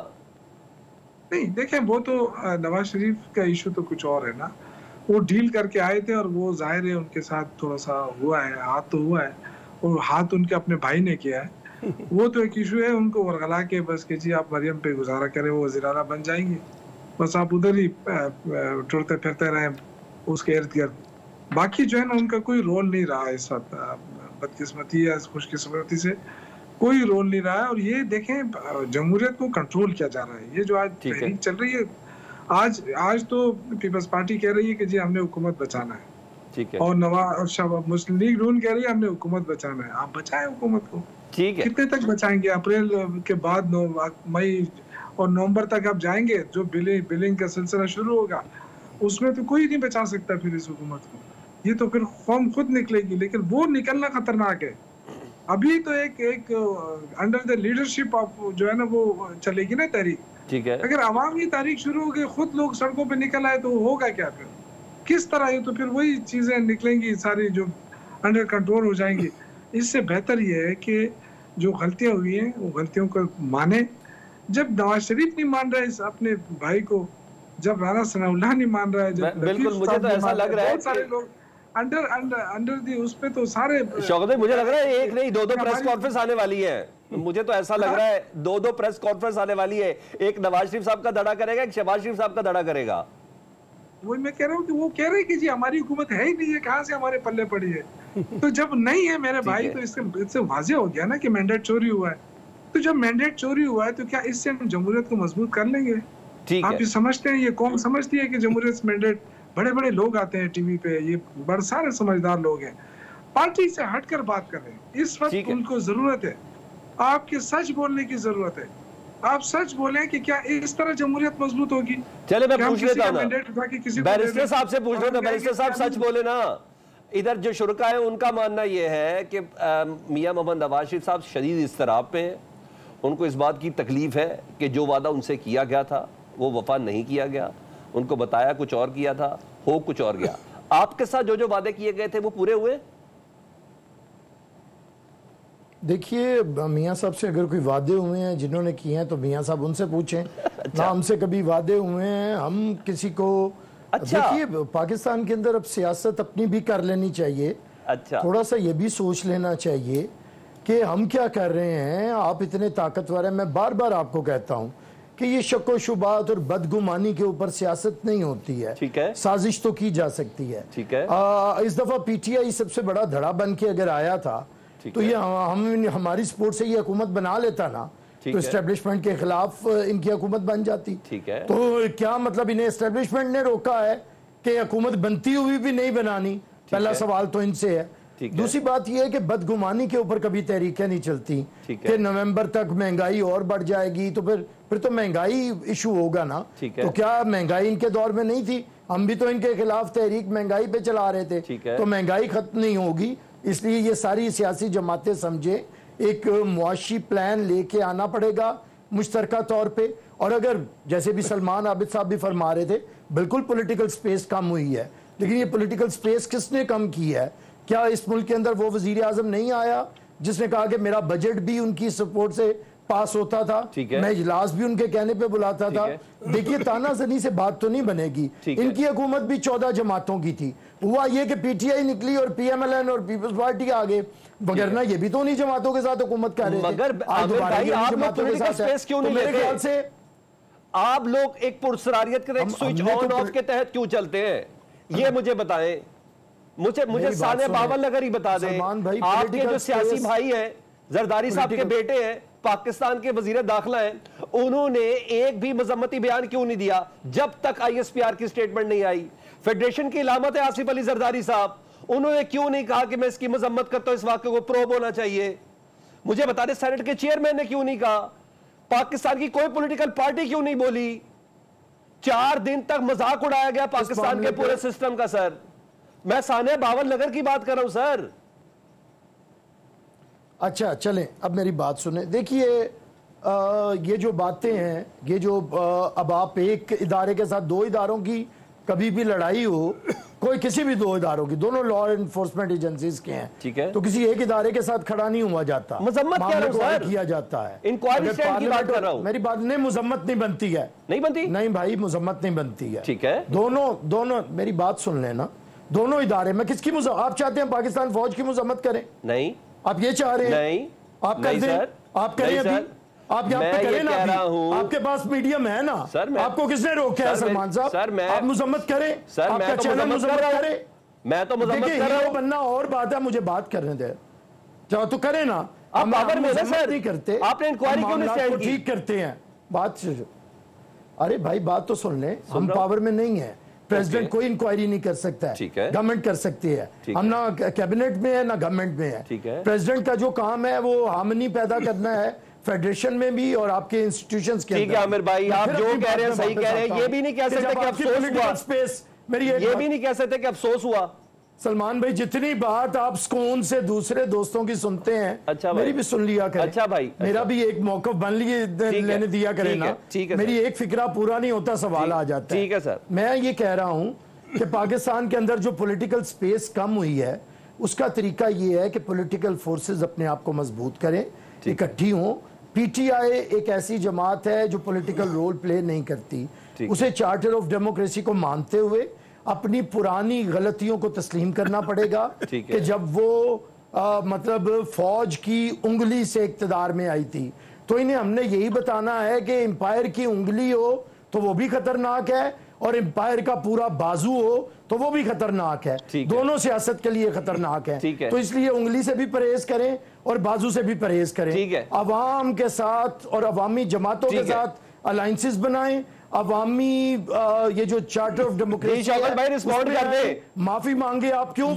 D: नहीं देखें, वो तो नवाज शरीफ का इशू तो कुछ और है ना। वो डील करके आए थे और वो जाहिर है उनके साथ थोड़ा सा हुआ है, हाथ तो हुआ है, और हाथ उनके अपने भाई ने किया है। वो तो एक इशू है, उनको वरगला के बस कि जी आप मरियम पे गुजारा करें, वो वज़ीर आला बन जाएंगे, बस आप उधर ही टुरते फिरते रहें, उसके इर्द गिर्द, बाकी जो है ना उनका कोई रोल नहीं रहा है इस वक्त, बदकिस्मती या खुशकिस्मती से कोई रोल नहीं रहा है। और ये देखें जमहूरियत को कंट्रोल किया जा रहा है। ये जो आज तहरीक चल रही है, आज आज तो पीपल्स पार्टी कह रही है कि जी हमने हुकूमत बचाना है,
A: ठीक है,
D: और नवाज और मुस्लिम लीग नून कह रही है हमने हुकूमत बचाना है। आप बचाएं हुकूमत को,
A: ठीक है,
D: कितने तक बचाएंगे? अप्रैल के बाद मई और नवंबर तक आप जाएंगे, जो बिलिंग बिलिंग का सिलसिला शुरू होगा उसमें तो कोई नहीं बचा सकता फिर इस हुकूमत को। ये तो फिर कौम खुद निकलेगी, लेकिन वो निकलना खतरनाक है। अभी तो एक एक अंडर द लीडरशिप ऑफ जो है ना वो चलेगी ना तहरीक,
A: ठीक है।
D: अगर अवामी तारीख शुरू हो गई, खुद लोग सड़कों पे निकल आए तो होगा क्या फिर? किस तरह? ये तो फिर वही चीजें निकलेंगी सारी जो अंडर कंट्रोल हो जाएंगी। इससे बेहतर ये है कि जो गलतियां हुई हैं वो गलतियों को माने। जब नवाज शरीफ नहीं मान रहा है इस अपने भाई को, जब राना सनाउल्लाह नहीं मान रहा है, जब
A: बिल्कुल मुझे तो ऐसा लग रहा है
D: बहुत सारे लोग अंडर अंडर अंडर दी उस पे तो सारे
A: शौकत भाई, मुझे लग रहा है एक नहीं दो दो प्रेस कॉन्फ्रेंस आने वाली है। मुझे तो ऐसा लग रहा है दो दो प्रेस कॉन्फ्रेंस आने वाली है। एक नवाज शरीफ साहब का धड़ा करेगा, एक शहबाज शरीफ साहब का धड़ा करेगा।
D: वही मैं कह रहा हूँ कि वो कह रहे हैं कि जी हमारी हुकूमत है ही नहीं है, कहाँ से हमारे पल्ले पड़ी है। तो जब नहीं है मेरे भाई, तो इससे इससे वाजे हो गया ना कि मैंडेट चोरी हुआ है। तो जब मैंडेट चोरी हुआ है तो क्या इससे हम जमहूरियत को मजबूत कर लेंगे? आप ये समझते हैं, ये कौम समझती है कि जमहूरियत मैंडेट, बड़े बड़े लोग आते हैं टीवी पे, ये बड़े सारे समझदार लोग हैं, पार्टी से हटकर बात कर रहे हैं। इस वक्त उनको जरूरत है आपके सच बोलने की जरूरत है। आप सच बोलें कि क्या इस तरह जमहूरियत मजबूत होगी?
A: चले मैं पूछ लेता हूं, बैरिस्टर साहब से पूछ लेता हूं। बैरिस्टर साहब सच बोले ना। इधर जो शुरका है उनका मानना यह है कि मियां मोहम्मद नवाज शरीफ साहब शदीद इस्तराब पे हैं। उनको इस बात की तकलीफ है कि जो वादा उनसे किया गया था वो वफा नहीं किया गया। उनको बताया कुछ और किया था, हो कुछ और गया। आपके साथ जो जो वादे किए गए थे वो पूरे हुए?
B: देखिए मियां साहब से अगर कोई वादे हुए हैं जिन्होंने किए हैं तो मियां साहब उनसे पूछें। अच्छा। ना हमसे कभी वादे हुए हैं, हम किसी को अच्छा। देखिए पाकिस्तान के अंदर अब सियासत अपनी भी कर लेनी चाहिए। अच्छा। थोड़ा सा ये भी सोच लेना चाहिए कि हम क्या कर रहे हैं। आप इतने ताकतवर हैं, मैं बार बार आपको कहता हूं कि ये शक व शुबात और बदगुमानी के ऊपर सियासत नहीं होती है।
A: ठीक है,
B: साजिश तो की जा सकती है।
A: ठीक है।
B: आ, इस दफा पीटीआई सबसे बड़ा धड़ा बन के अगर आया था तो ये हम हमारी सपोर्ट से ये हुकूमत बना लेता ना, तो एस्टेब्लिशमेंट के खिलाफ इनकी हुकूमत बन जाती।
A: ठीक है।
B: तो क्या मतलब इन्हें एस्टेब्लिशमेंट ने रोका है कि हुकूमत बनती हुई भी नहीं बनानी? पहला सवाल तो इनसे है। दूसरी बात यह है कि बदगुमानी के ऊपर कभी तहरीकें नहीं चलती कि नवंबर तक महंगाई और बढ़ जाएगी, तो फिर फिर तो महंगाई इशू होगा ना। तो क्या महंगाई इनके दौर में नहीं थी? हम भी तो इनके खिलाफ तहरीक महंगाई पे चला रहे थे। तो महंगाई खत्म नहीं होगी, इसलिए ये सारी सियासी जमातें समझे एक मुआशी प्लान लेके आना पड़ेगा मुश्तरका तौर पे। और अगर जैसे भी सलमान आबिद साहब भी फरमा रहे थे, बिल्कुल पॉलिटिकल स्पेस कम हुई है, लेकिन ये पॉलिटिकल स्पेस किसने कम की है? क्या इस मुल्क के अंदर वो वजीर आजम नहीं आया जिसने कहा कि मेरा बजट भी उनकी सपोर्ट से पास होता था, मैं इजलास भी उनके कहने पे बुलाता था? देखिए तानाजनी से बात तो नहीं बनेगी। इनकी हुकूमत भी चौदह जमातों की थी, हुआ ये कि पीटीआई निकली और पीएमएलएन और पीपल्स पार्टी आगे, वगरना ये भी तो उन्हीं जमातों के साथ हुकूमत कर रहे थे।
A: मगर जमातों के साथ स्पेस क्यों नहीं लेते? ख्याल से आप लोग एक पुरसरारियत के तहत स्विच ऑन ऑफ के तहत क्यों चलते हैं, ये मुझे बताएं। मुझे मुझे साने बावल नगर ही बता दें, आपके जो सियासी भाई हैं, जरदारी साहब के बेटे हैं, पाकिस्तान के वजीर दाखिला हैं, उन्होंने एक भी मजम्मती बयान क्यों नहीं दिया जब तक आईएसपीआर की स्टेटमेंट नहीं आई? फेडरेशन की इलामत है आसिफ अली जरदारी साहब, उन्होंने क्यों नहीं कहा कि मैं इसकी मजम्मत करता हूं, इस वाक़े को प्रोब होना चाहिए? मुझे बता दें सेनेट के चेयरमैन ने क्यों नहीं कहा? पाकिस्तान की कोई पॉलिटिकल पार्टी क्यों नहीं बोली? चार दिन तक मजाक उड़ाया गया पाकिस्तान के पूरे सिस्टम का। सर मैं साने बावल नगर की बात कर रहा हूं सर।
B: अच्छा चलें, अब मेरी बात सुने। देखिए ये जो बातें हैं, ये जो आ, अब आप एक इदारे के साथ दो इदारों की कभी भी लड़ाई हो, कोई किसी भी दो इदारों की, दोनों लॉ एनफोर्समेंट एजेंसीज के हैं, ठीक है, तो किसी एक इदारे के साथ खड़ा नहीं हुआ जाता,
A: मजम्मत
B: किया जाता है।
A: इंक्वायरी स्टैंड की बात कर रहा हूं।
B: मेरी बात नहीं, मजम्मत नहीं बनती है।
A: नहीं बनती?
B: नहीं भाई, मजम्मत नहीं बनती है।
A: ठीक है, दोनों
B: दोनों मेरी बात सुन लेना, दोनों इदारे में किसकी मुजम्मत? आप चाहते हैं पाकिस्तान फौज की मुजम्मत करें?
A: नहीं।
B: आप ये चाह रहे हैं?
A: नहीं।
B: आप कर दें, आप करें अभी? आप यहाँ पे करें ना, आपके पास मीडियम है ना सर, मैं, आपको किसने रोका है सलमान साहब?
A: सर मैं
B: आप मुजम्मत करें,
A: सर मैं तो मुजम्मत करें, मैं तो मुजम्मत कर रहा हूं।
B: बनना और बात है, मुझे बात करने दे, चाहो तो करें ना।
A: आप पावर में सर
B: नहीं करते,
A: आपने इंक्वायरी क्यों नहीं स्टैंड की?
B: ठीक करते हैं बात। अरे भाई बात तो सुन ले, हम पावर में नहीं है, प्रेसिडेंट कोई इंक्वायरी नहीं कर सकता है, गवर्नमेंट कर सकती है, हम ना कैबिनेट में है ना गवर्नमेंट में है। प्रेसिडेंट का जो काम है वो हार्मनी पैदा करना है फेडरेशन में भी और आपके इंस्टीट्यूशंस के अंदर।
A: ठीक है आमिर भाई, आप जो कह रहे हैं सही कह रहे हैं, ये भी नहीं कह सकते कि अफसोस हुआ स्पेस मेरी, ये भी नहीं कह सकते कि अफसोस हुआ।
B: सलमान भाई जितनी बात आप सुकून से दूसरे दोस्तों की सुनते हैं,
A: अच्छा
B: मेरी भी सुन लिया करें।
A: अच्छा भाई,
B: मेरा भी एक मौका बन लिए लेने दिया करें ना। मेरी एक फिक्रा पूरा नहीं होता, सवाल आ जाता है।
A: ठीक है सर,
B: मैं ये कह रहा हूं कि पाकिस्तान के अंदर जो पॉलिटिकल स्पेस कम हुई है, उसका तरीका ये है कि पॉलिटिकल फोर्सेस अपने आप को मजबूत करें, इकट्ठी हों। पीटीआई एक ऐसी जमात है जो पॉलिटिकल रोल प्ले नहीं करती, उसे चार्टर ऑफ डेमोक्रेसी को मानते हुए अपनी पुरानी गलतियों को तस्लीम करना पड़ेगा कि जब वो आ, मतलब फौज की उंगली से इक्तदार में आई थी, तो इन्हें हमने यही बताना है कि एम्पायर की उंगली हो तो वो भी खतरनाक है और एम्पायर का पूरा बाजू हो तो वो भी खतरनाक है, दोनों सियासत के लिए खतरनाक है, है। तो इसलिए उंगली से भी परहेज करें और बाजू से भी परहेज करें। अवाम के साथ और अवामी जमातों के साथ अलायंसेस बनाएं। अवामी ये जो चार्टर ऑफ डेमोक्रेसी,
A: शौकत भाई रिस्पॉन्ड कर दे,
B: माफी मांगे आप क्यों?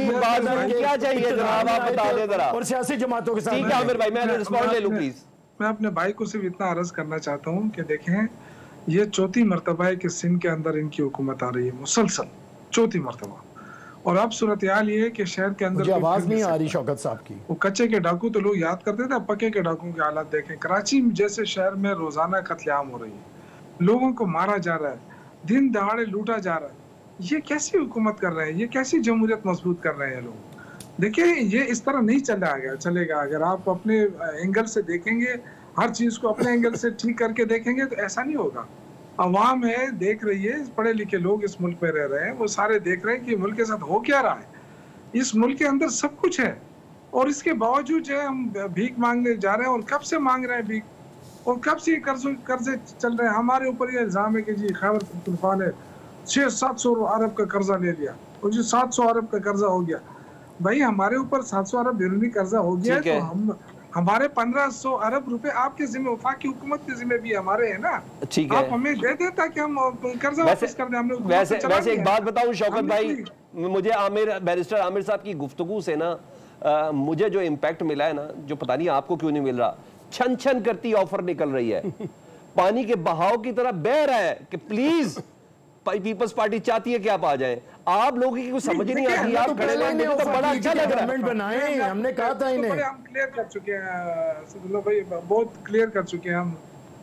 A: क्या चाहिए जनाब, आप बता दें जरा,
B: और सियासी जमातों के साथ।
A: ठीक है आमिर भाई, मैं रिस्पॉन्ड ले लूं प्लीज।
D: मैं अपने भाई को सिर्फ इतना अर्ज करना चाहता हूं कि देखें, ये चौथी मरतबा है कि सिंध के अंदर इनकी हुकूमत आ रही है मुसलसल, चौथी मरतबा। और अब सूरत हाल ये है कि शहर के अंदर
B: आवाज नहीं आ रही शौकत साहब की।
D: वो कच्चे के डाकू तो लोग याद करते थे, अब पक्के के डाकुओं की हालत देखें। कराची जैसे शहर में रोजाना कत्लेआम हो रही है, लोगों को मारा जा रहा है, दिन दहाड़े लूटा जा रहा है। ये कैसी हुकूमत कर रहे हैं, ये कैसी जमहूरियत मजबूत कर रहे हैं लोग? देखिए ये इस तरह नहीं चला गया चलेगा। अगर आप अपने एंगल से देखेंगे, हर चीज को अपने एंगल से ठीक करके देखेंगे तो ऐसा नहीं होगा। अवाम है, देख रही है, पढ़े लिखे लोग इस मुल्क में रह रहे हैं, वो सारे देख रहे हैं कि मुल्क के साथ हो क्या रहा है। इस मुल्क के अंदर सब कुछ है और इसके बावजूद जो है हम भीख मांगने जा रहे हैं। और कब से मांग रहे हैं भीख, और कब से कर्ज कर्जे चल रहे हैं। हमारे ऊपर ये इल्जाम है कि जी खैबर पख्तूनख्वा ने छह सात सौ अरब का कर्जा ले लिया और जी सात सौ अरब का कर्जा हो गया। भाई हमारे ऊपर सात सौ अरब बैरूनी कर्जा हो गया, तो हम हमारे पंद्रह सौ अरब रुपए आपके जिम्मे, वफाकी हुकूमत के जिम्मे भी हमारे हैं ना। ठीक है, आप हमें दे दे ताकि हम कर्जा वापस कर दें। हमने
A: वैसे वैसे एक बात बताऊं शौकत भाई, मुझे आमिर बैरिस्टर आमिर साहब की गुफ्तगू से ना आ, मुझे जो इम्पैक्ट मिला है ना, जो पता नहीं आपको क्यों नहीं मिल रहा, छन छन करती ऑफर निकल रही है, पानी के बहाव की तरह बह रहा है कि प्लीज पीपल्स पार्टी चाहती है कि आप आ जाए। आप लोगों की कुछ समझ नहीं आती, आप खड़े रहने तो बड़ा अच्छा लग रहा है।
B: बनाए हमने कहा था इन्हें,
D: हम क्लियर कर चुके हैं सदुल्लाह भाई, बहुत क्लियर कर चुके हैं हम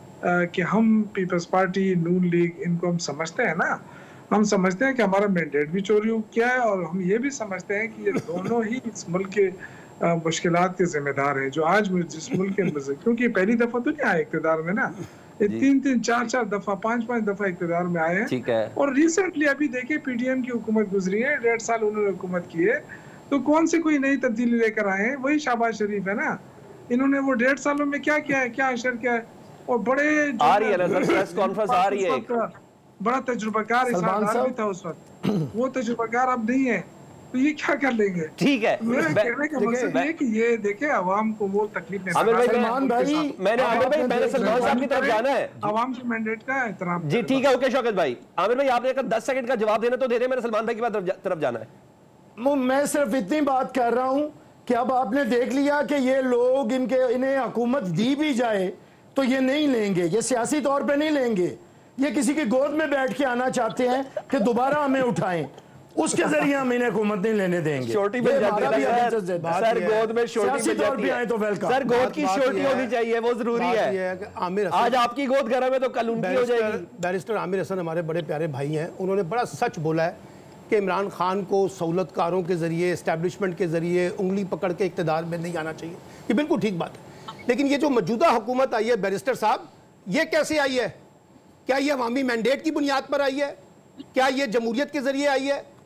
D: कि हम पीपल्स पार्टी, नून लीग, इनको हम समझते हैं ना। हम समझते हैं कि हमारा मैंडेट भी चोरी हो गया है और हम ये भी समझते हैं कि ये दोनों ही इस मुल्क के मुश्किलात के जिम्मेदार हैं जो आज जिस मुल्क के, क्योंकि पहली दफा तो नहीं आए इक़्तिदार में ना, ये तीन तीन चार चार दफा पांच पांच दफा इक़्तिदार में आए हैं।
A: ठीक है।
D: और रिसेंटली अभी देखिए पीडीएम की हुकूमत गुजरी है, डेढ़ साल उन्होंने हुकूमत की है, तो कौन सी कोई नई तब्दीली लेकर आए हैं? वही शहबाज शरीफ है ना। इन्होंने वो डेढ़ सालों में क्या किया है, क्या अशर किया है? और बड़े
A: आ रही है ना सर, प्रेस कॉन्फ्रेंस आ रही है,
D: बड़ा तजुर्बाकार भी था उस वक्त, वो तजुर्बाकार अब नहीं है, तो ये क्या कर लेंगे?
A: ठीक है,
D: मेरा कहने का मकसद ये कि ये देखे अवाम को वो तकलीफ नहीं।
A: आमिर भाई, सलमान भाई, मैंने आमिर भाई मैंने सलमान साहब की तरफ जाना है,
D: अवाम के मैंडेट का एहतराम।
A: जी ठीक है, ओके शौकत भाई। आमिर भाई आपने दस सेकंड का जवाब देना तो दे दे, मैंने सलमान भाई की तरफ जाना है।
B: मैं सिर्फ इतनी बात कर रहा हूं कि अब आपने देख लिया कि ये लोग, इनके इन्हें हुकूमत दी भी जाए तो ये नहीं लेंगे, ये सियासी तौर पे नहीं लेंगे, ये किसी की गोद में बैठ के आना चाहते हैं कि दोबारा हमें उठाएं, उसके जरिए हम इन्हें हुकूमत नहीं लेने देंगे।
A: छोटी मिल जाती है सर, गोद में छोटी मिल जाती है तो वेलकम सर, गोद की छोटी होनी चाहिए, वो जरूरी है। आमिर आज आपकी गोद गर्म है तो कल उनकी हो जाएगी।
C: बैरिस्टर आमिर हसन हमारे बड़े प्यारे भाई हैं, उन्होंने बड़ा सच बोला है कि इमरान खान को सहूलतकारों के जरिए, एस्टैब्लिशमेंट के जरिए उंगली पकड़ के इक़्तिदार में नहीं आना चाहिए। ये बिल्कुल ठीक बात है, लेकिन ये जो मौजूदा हुकूमत आई है बैरिस्टर साहब, ये कैसे आई है? क्या ये अवामी मैंडेट की बुनियाद पर आई है? क्या ये जमहूरियत के जरिए आई है?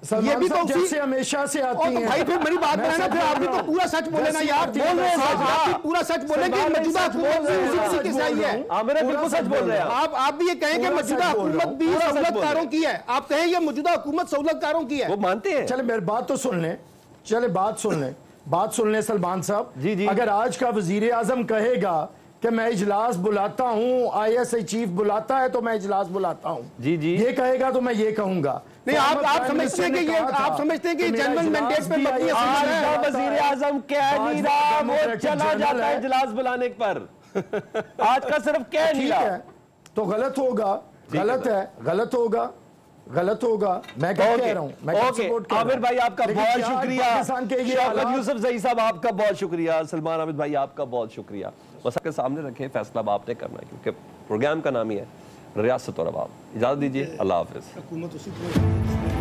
C: ये भी तो
B: जैसे हमेशा से आती
C: है। तो भाई फिर मेरी बात है ना, फिर आप भी तो पूरा सच बोले ना यार, बोल रहे हैं आप भी पूरा सच बोले कि मौजूदा हुकूमत भी उसी तरीके से आई है।
A: आमिर बिल्कुल सच बोल रहे हैं
C: आप आप भी ये कहें कि मौजूदा हुकूमत भी सहूलतकारों की है, आप कहें ये मौजूदा हुकूमत सहूलतकारों की है,
A: वो मानते हैं।
B: चले मेरी बात तो सुन लें, चले बात सुन लें, बात सुन लें सलमान साहब
A: जी जी।
B: अगर आज का वजीर आजम कहेगा कि मैं इजलास बुलाता हूं, आईएसआई चीफ बुलाता है तो मैं इजलास बुलाता हूं, जी जी, ये कहेगा तो मैं ये कहूंगा।
C: नहीं, आप आप समझते हैं कि ये आप समझते हैं कि जनरल मैंडेट पे मबनी है।
A: वजीर आजम कह नहीं रहा, वो चला जाता है इजलास बुलाने पर। आज का सिर्फ कह नहीं रहा,
B: तो गलत होगा, गलत है, गलत होगा, गलत होगा। मैं क्या कह रहा हूं, मैं सपोर्ट कर रहा हूं।
A: आमिर भाई आपका बहुत शुक्रिया, शौकत यूसुफ जई साहब आपका बहुत शुक्रिया, सलमान अहमद भाई आपका बहुत शुक्रिया। बस आपके सामने रखे, फैसला आपने करना है, क्योंकि प्रोग्राम का नाम ही है रियासत और अवाम। इजाजत दीजिए, अल्लाह हाफिज।